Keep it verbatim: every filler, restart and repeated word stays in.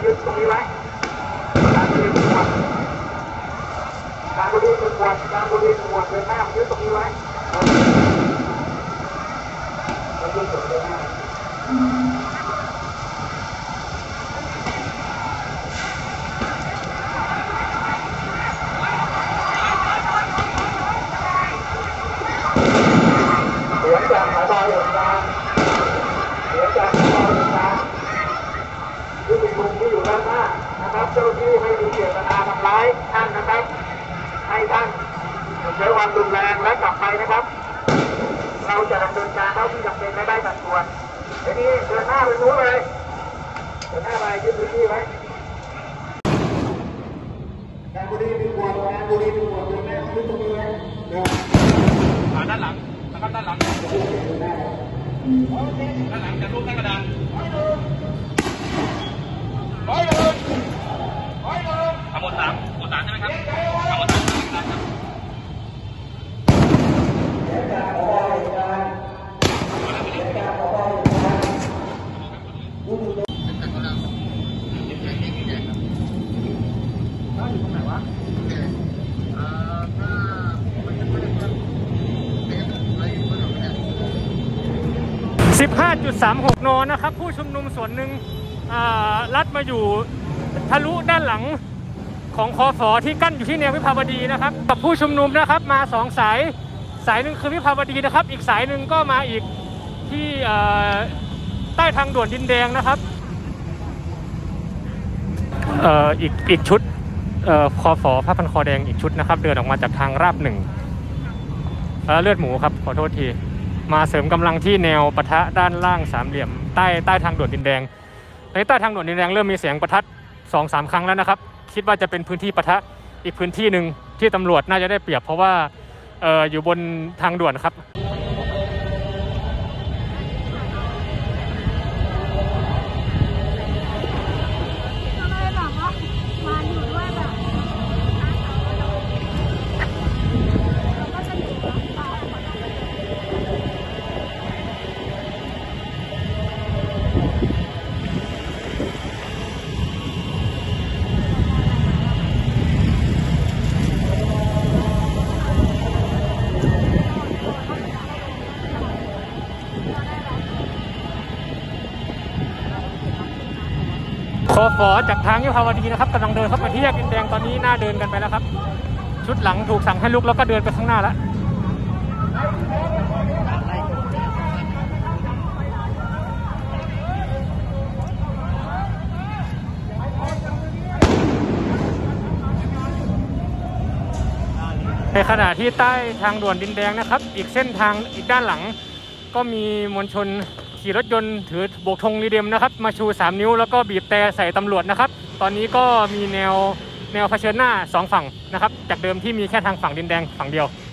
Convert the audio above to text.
ยึดตรงนี้ไว้การบุรีเป็นขวดการบุรีเป็นขวดการบุรีเป็นขวดเดินหน้ายึดตรงนี้ไว้เรายึดตรงเดินหน้าเสียงจากสายบอยอยู่กลางเสียงจากสายบอยอยู่กลางผู้ชุมนุมที่อยู่ด้านหน้านะครับเจ้าที่ไม่มีเจตนาทำร้ายท่านนะครับให้ท่านใช้ความรุนแรงและกลับไปนะครับเราจะดำเนินการเท่าที่จำเป็นไม่ได้ตัดส่วนทีนี้เดินหน้าไปนู้นเลยเดินหน้าไปยึดพื้นที่ไว้การบุรีเป็นขวดการบุรีเป็นขวดเดินหน้ายึดตรงนี้ไว้ด้านหลังนะครับด้านหลังด้านหลังจะลูกกระดานร้อยเลยร้อยเลยทั้งหมดสามหมดสามใช่ไหมครับทั้งหมดสามครับสิบห้าจุดสามหก นนะครับผู้ชุมนุมส่วนหนึ่งลัดมาอยู่ทะลุด้านหลังของคฟที่กั้นอยู่ที่แนววิภาวดีนะครับกับผู้ชุมนุมนะครับมาสองสายสายหนึ่งคือวิภาวดีนะครับอีกสายหนึ่งก็มาอีกที่ใต้ทางด่วนดินแดงนะครับอีกอีกชุดคฟผ้าพันคอแดงอีกชุดนะครับเดินออกมาจากทางราบหนึ่งเลือดหมูครับขอโทษทีมาเสริมกำลังที่แนวปะทะด้านล่างสามเหลี่ยมใต้ใต้ทางด่วนดินแดงในใต้ทางด่วนดินแดงเริ่มมีเสียงประทัด สองสาม ครั้งแล้วนะครับคิดว่าจะเป็นพื้นที่ปะทะอีกพื้นที่หนึ่งที่ตำรวจน่าจะได้เปรียบเพราะว่าเอ่ออยู่บนทางด่วนครับคฟจากทางวิภาวดีนะครับกำลังเดินเข้าไปที่แยกดินแดงตอนนี้หน้าเดินกันไปแล้วครับชุดหลังถูกสั่งให้ลุกแล้วก็เดินไปข้างหน้าแล้วในขณะที่ใต้ทางด่วนดินแดงนะครับอีกเส้นทางอีกด้านหลังก็มีมวลชนขี่รถยนต์ถือโบกธงรีเดมนะครับมาชูสามนิ้วแล้วก็บีบแต่ใส่ตำรวจนะครับตอนนี้ก็มีแนวแนวเผชิญหน้าสองฝั่งนะครับจากเดิมที่มีแค่ทางฝั่งดินแดงฝั่งเดียว